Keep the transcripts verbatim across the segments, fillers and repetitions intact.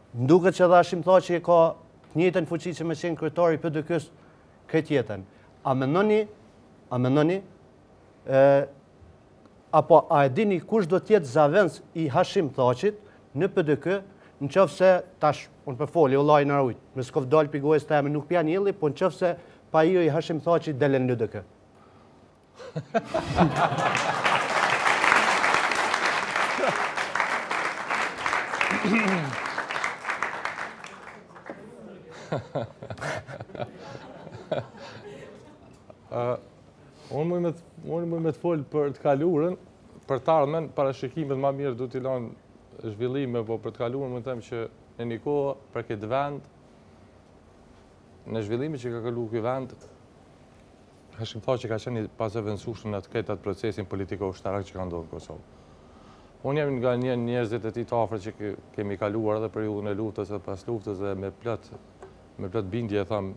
Nduket që dha Hashim Thaçi e ka të njëjtën fuqi që me qenë kryetari P D K-s këtë jetën. A mendoni, a mendoni, ë apo a e dini kush do të jetë zavendës i Hashim Thaçit në P D K, nëse tash unë po foli vllai na rujt, me s'ka dal pi gojës teme nuk pja njëlli, po nëse pa i Hashim Thaçi delen në L D K. Unë më me të folë për të kaluarën, për të ardhmen, parashikimet ma mirë du t'i lanë zhvillime, po për të kaluarën më të them që në një kohë për këtë vend, në zhvillime që ka kalu këtë vend, Hashim Thaçi ka qenë pas e vendësueshëm në të këtë atë procesin politiko-ushtarak që ka ndodhur në Kosovë. Unë jam nga një njerëzit e tij të afërt që kemi kaluar edhe periudhën e luftës dhe pas luftës dhe me plot me plot bindje e tham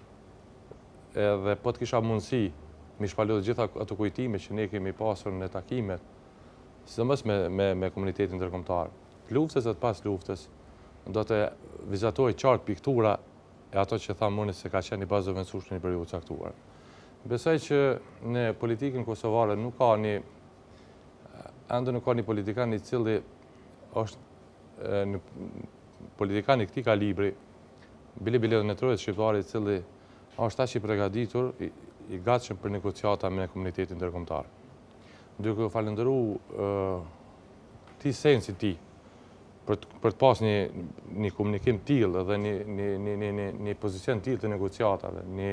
edhe po të kisha mundësi mi shpalot gjitha ato kujtime që ne kemi pasur në takimet, sidomos me me me komunitetin ndërkombëtar. Luftës dhe pas luftës do të vizatoj qartë piktura e ato që thamë unë se ka qenë i bazë vendësueshme në periudhë caktuar. Besoj që në politikën kosovare nuk ka një ende nuk ka një politikan i cili është në politikan i këtij kalibri, bile bile në trojet shqiptare i cili është aq i përgatitur, i, i gatshëm për negociata me komunitetin ndërkombëtar. Duke u falendëruar ti sensi ti për të, për të pas një, një komunikim tillë dhe një, një, një, një, një, një pozicion tillë të negociatave, një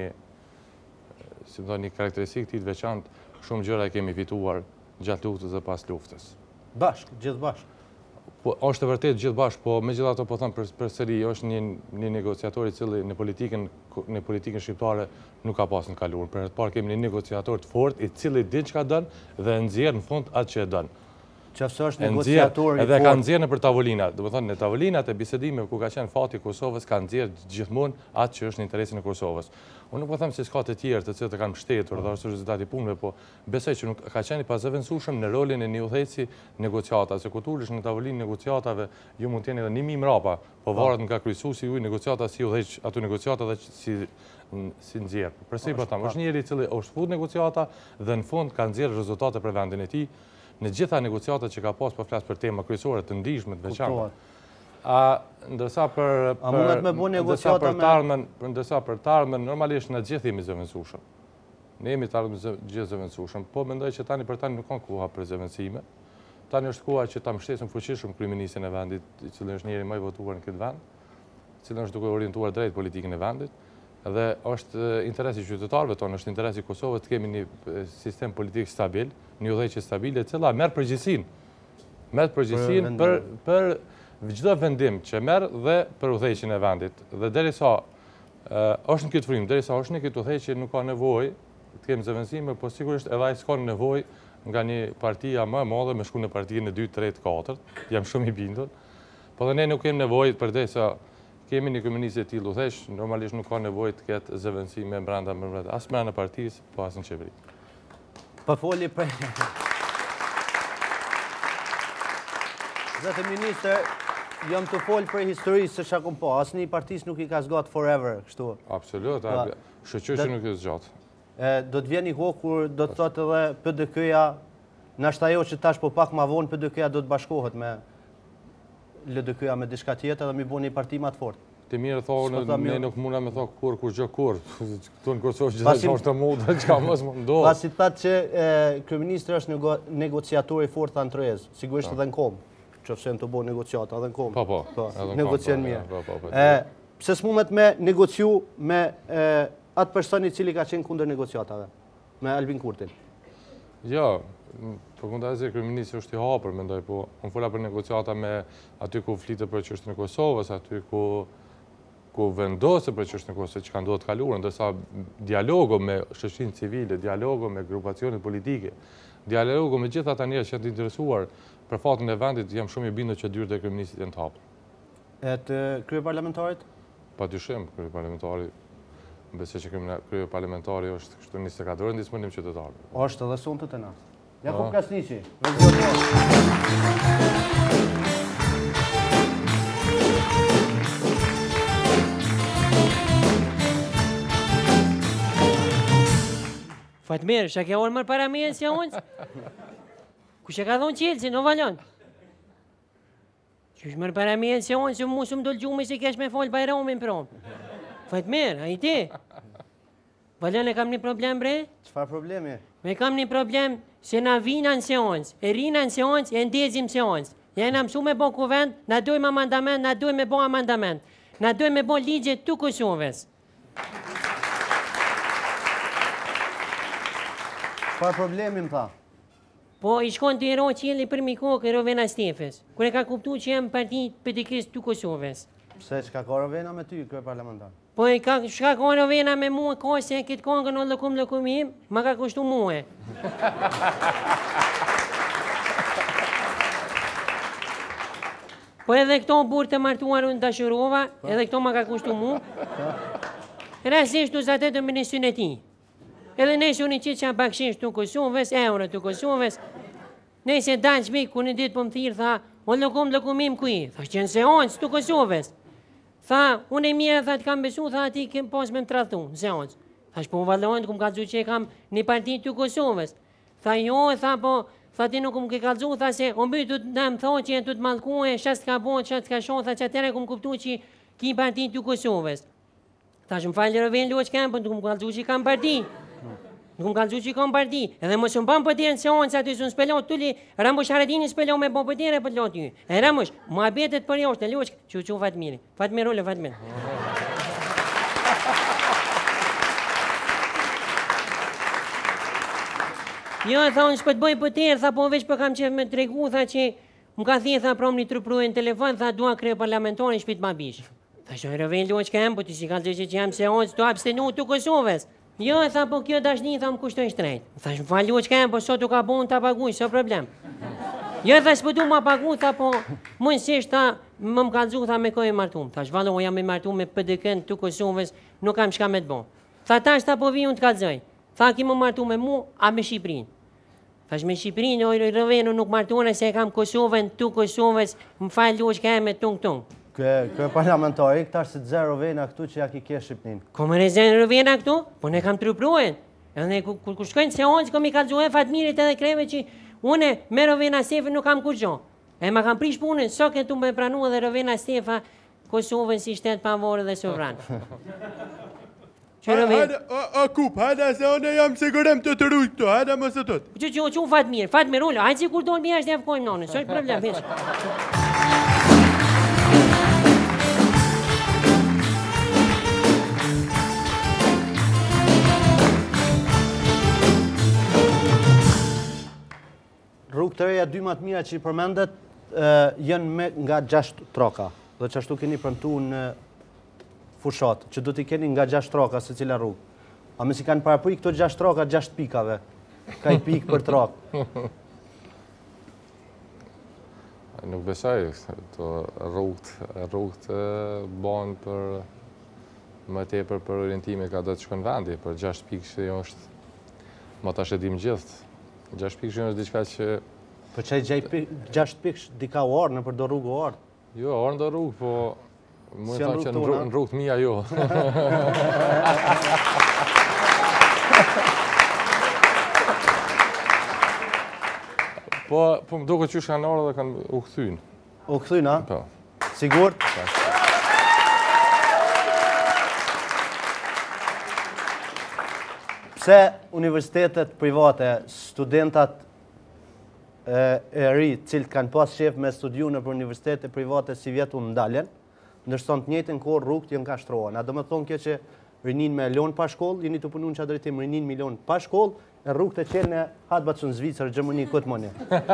si më thonë një karakteristikë të veçantë, shumë gjëra e kemi fituar gjatë luftës dhe pas luftës. Bashk, gjithë bashk. Po, është e vërtet gjithë bashk, po me gjitha ato po thëmë për, për sëri, është një, një negociator i cili në politikën, në politikën shqiptare nuk ka pas në kaluar. Për të parë kemi një negociator të fort i cili din çka dënë dhe nxjerr në fund atë që e dënë. Qëfësë është negociator i fort. Edhe ka nxjerr nëpër tavolinat. Do të thonë në tavolinat e bisedimeve ku ka qenë fati i Kosovës ka nxjerr gjithmonë atë që është në interesin e Kosovës. Unë nuk po them se s'ka të tjerë të cilët e kanë mbështetur dhe është rezultati i punëve, po besoj që nuk ka qenë i pazëvendësueshëm në rolin e një udhëheci negociata, se kur tulesh në tavolinë negociatave, ju mund të jeni edhe një mijë mrapa, po varet nga kryesuesi juaj negociata si udhëheq ato negociata dhe si si nxjerr. Përsëri po them, është njëri i cili është fut negociata dhe në fund ka nxjerr rezultate për vendin e tij. Në gjitha negociatat që ka pas, po flas për tema kryesore të ndihshme të veçanta. A ndërsa për A mundet me bu negociata me tarmen, ndërsa për tarmen normalisht në gjithë jemi zëvendësueshëm. Ne jemi të ardhmë gjithë zëvendësueshëm, po mendoj që tani për tani nuk ka koha për zëvendësime. Tani është koha që ta mbështesim fuqishëm kryeministin e vendit, i cili është njëri më i votuar në këtë vend, i cili është duke orientuar drejt politikën e vendit. Dhe është interesi qytetarëve tonë, është interesi i Kosovës të kemi një sistem politik stabil, një udhëheqje stabile, e cila merr përgjegjësinë. Merr përgjegjësinë për për çdo vendim që merr dhe për udhëheqjen e vendit. Dhe derisa është në këtë frym, derisa është në këtë udhëheqje nuk ka nevojë të kemi zëvendësime, po sigurisht edhe ai s'ka nevojë nga një partia më e madhe me shku në partinë e dytë, tretë, katërt. Jam shumë i bindur. Po dhe ne nuk kemi nevojë përdesë kemi një kryeminist të tillë udhëheq, normalisht nuk ka nevojë të ketë zëvendësime brenda brenda as brenda partisë, po as në qeveri. Po foli për Zoti ministër, jam të fol për historisë se çka kom pa. Asnjë partisë nuk i ka zgjat forever, kështu. Absolut, shoqëri që nuk i zgjat. Ë do të vjen një kohë kur do të thotë edhe P D K-ja, nashta ajo që tash po pak më vonë P D K-ja do të bashkohet me L D K-ja me diçka tjetër dhe mi bën një parti më të fortë. Ti mirë thonë, ne nuk mundna me thonë kur kur gjë kur. Këtu në Kosovë gjithashtu është të mundë, çka mos mundohet. Pasi thatë që kryeministri është negociator i fortë antrez, sigurisht edhe në kom. Qofse të bëjë negociata edhe në kom. Po, po. Negocion mirë. Ë, pse s'mundet me negociu me atë person i cili ka qenë kundër negociatave, me Albin Kurtin? Jo, përkundazi kryeministri është i hapur, mendoj, po unë fola për negociata me aty ku flitet për çështën e Kosovës, aty ku ku vendosë për çështën e Kosovës që ka ndodhur të kaluar, ndërsa dialogu me shoqërinë civile, dialogu me grupacionet politike, dialogu me gjithë ata njerëz që janë të interesuar për fatin e vendit, jam shumë i bindur që dyert e kryeministit janë të hapura. E të kryeparlamentarit? Padyshim, kryeparlamentari, besoj që kryeparlamentari është kështu njëzet e katër orë në disponim qytetarëve. Është edhe sonte të na. Jakub Kasniqi. Vazhdojmë. Fatmirë, shë ke orë mërë para me e seancë? Ku shë ka thonë qilë, si në valon? Që është mërë para me e seancë, që mu së më dollë gjumë se kesh me folë bajromin promë. Fatmirë, a i ti? Valon e kam një problem, bre? Çfarë problemi? Me kam një problem se na vina në seancë, e rina në seancë, e ndezim seancë. Jena mësu me bo kuvend, na dojmë amandament, na dojmë me bo amandament. Na dojmë me bo ligje të Kosovës. Çfarë problemi më tha? Po, i shkon të ero qili për mi kokë e Rovena Stefës, kër e ka kuptu që jem parti pëtikis të Kosovës. Pse çka ka Rovena me ty, kërë parlamentar? Po, i ka shka ka Rovena me mua, ka se këtë kongën o lëkum lëkum im, ma ka kushtu mua. Po edhe këto burë të martuar unë dashurova, edhe këto ma ka kushtu mu. Rasisht u zatet të ministrin e ti. Edhe nesë unë i qitë që a bakshish të Kosovës, euro të Kosovës. Nesë e dalë shmik, ku në ditë për më thirë, tha, o lëkum lëkumim kuj, tha që në seancë të Kosovës. Tha, unë e mire, tha, të kam besu, tha, ati kem pas me më tradhtu, në seancë. Tha, shpo valojnë, ku më ka dzu që e kam një parti të Kosovës. Tha, jo, tha, po, tha, ti nuk më ke kalzu, tha, se o mbyt të në më thonë që e të të malkue, shas të ka bon, shas të ka shonë, tha, që atere ku më kuptu që ki parti të Kosovës. Tha, që më falë rëven luoq kemë, për nuk më kalzu që i kam parti. Nuk më kalzu që i kam parti. Edhe më shumë pan pëtire në seancë, aty së në spelo, tulli, Rambush Haradini spelo me bo pëtire për lo ty. E Rambush, mua betet për joshtë, luoq, që që Fatmiri. Fatmir, ulle, Fatmir. Jo, tha, unë shpët bëj pëtire, tha, po veç për kam qef me tregu, tha që më ka thirë, tha, prom një trupruhe në telefon, tha, dua krejë parlamentorin, shpit ma bish. Tha, shoj rëven luoq kemë, po të si ka që që jam seancë, të abstenu të Kosovës. Jo, tha, po kjo dashni, tha, më kushtoj shtrejt. Tha, më falë luoq kemë, po sot u ka bon të paguj, so problem. Jo, tha, s'pëdu ma pagu, tha, po mënësisht, tha, më më kalzu, tha, me koj e martum. Tha, shvalo, jam e martum me P D K-n të Kosovës, nuk kam shka me të bon. Tha, tash, tha, po vi unë të kalzoj. Tha, ki më martu me mu, a me Shqiprin. Thash me Shqiprin, ojë rëvenu nuk martuane se kam Kosovën të Kosovës, më falë luoq kemë tung tung. Kë parlamentari, këta është të zë Rovena këtu që ja ki ke Shqipnin. Ko më rezen Rovena këtu? Po ne kam trupruhen. Edhe kur shkojnë seancë, kom i kalzuhe Fatmirit edhe kreve që une me Rovena Stefa nuk kam kur gjo. E ma kam prish punën, so këtu me pranu edhe Rovena Stefa Kosovën si shtetë pavorë dhe sovran. Që Rovena? A kup, hajda se one jam sigurem të të rujtë këtu, hajda më së tëtë. Që që që Fatmir, Fatmir ullë, hajtë si kur donë bja është e fkojmë nonën, soj problem, veç. Rrugë të reja dy më të mira që i përmendet jenë me nga gjashtë troka. Dhe që ashtu keni prëntu në fushat, që do t'i keni nga gjashtë troka se cila rrugë. A me si kanë parapuj këto gjashtë troka gjashtë pikave. Ka i pikë për trokë. Nuk besaj, të rrugët banë për më tepër për orientime ka do të shkon vendi, për gjashtë pikë që jo është, ma ta shedim gjithë. Gjashtë pikë që është diçka që... Për që i gjashtë pikë dika u orë, në për do rrugë u orë? Jo, orë në do rrugë, po... Mu e tha që në rrugë të mija jo. Po, po më duke që kanë orë dhe kanë u këthynë. U këthynë, a? Po. Sigur? Pse universitetet private, studentat e ri, cilët kanë pas shef me studiu në për universitetet private si vjetu në ndalen, ndërson të njëjtën kohë rrugët jënë ka shtrohen. A do me thonë kjo që rinin me lon pa shkollë, jeni të punu në që drejtim rinin milion pa shkollë, e rrugët e qenë e hatë batë në Zvicër, Gjermani, këtë mëni.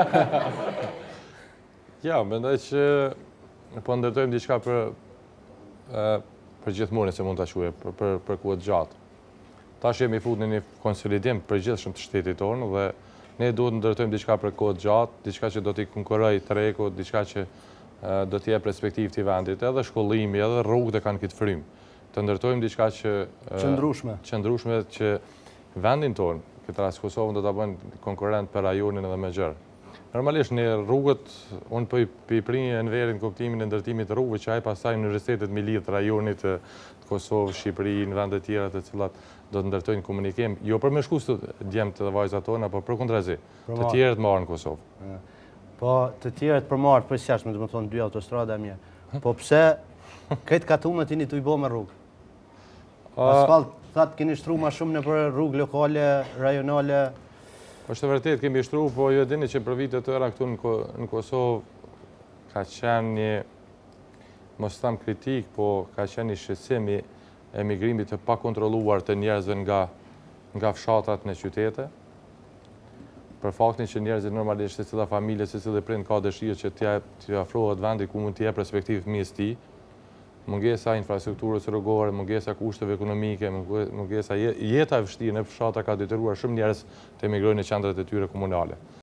Ja, mendoj që po ndërtojmë diçka për për gjithë mune se mund të quhe, për kuat gjatë. Ta që jemi fut në një konsolidim për gjithë shumë të shtetit tonë dhe ne duhet të ndërtojmë diçka për kohë gjatë, diçka që do t'i konkuroj treku, diçka që do t'i jep perspektiv t'i vendit, edhe shkollimi, edhe rrugët e kanë këtë frymë. Të ndërtojmë diçka që... Qëndrushme. Qëndrushme që vendin tonë, këtë rast Kosovën do t'a bëjnë konkurent për rajonin edhe me gjërë. Normalisht në rrugët, unë për i prinjë në verin kuptimin e ndërtimit të rrugëve që ai pastaj në universitetet me lidh rajonit të Kosovë, Shqipëri, në vendet tjera të cilat do të ndërtojnë komunikim, jo për me shku së djemë të vajzat tona, por për kundrazi, të tjerët marrë në Kosovë. Po të tjerët për marrë, për sjashme, dhe më thonë dy autostrada e mje. Po pse këtë katunët tini të i bo me rrugë? Asfalt, thatë keni shtru ma shumë në për rrugë lokale, rajonale. është të vërtet, kemi shtru, po ju e dini që për vitet të tëra këtu në Kosovë ka qenë një, mos tham kritik, po ka qenë një shqetësim i emigrimit të pakontrolluar të njerëzve nga nga fshatat në qytete, për faktin që njerëzit normalisht se cila familje, se cila prind ka dëshirë që t'i afrohet vendi ku mund t'jep respektiv fëmijës tij, mungesa infrastrukturës rrugore, mungesa kushteve ekonomike, mungesa jeta e vështirë në fshatra ka detyruar shumë njerëz të emigrojnë në qendrat e tyre komunale.